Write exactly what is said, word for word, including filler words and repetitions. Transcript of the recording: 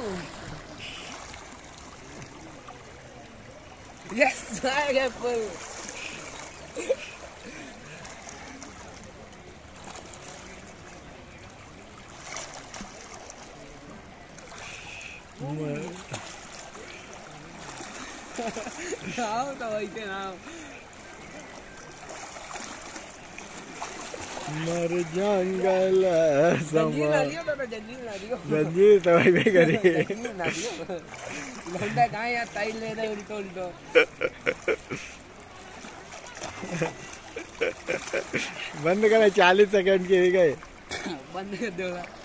Yes, I get full. Now तो वैसे ना मर जंगल जंजीर ला लियो तो जंजीर ला लियो जंजीर तो भाई भी करी जंजीर ला लियो लौंडा कहाँ यार टाइल ले रहे उल्टो उल्टो बंद करा चालीस सेकंड के गए बंद कर दो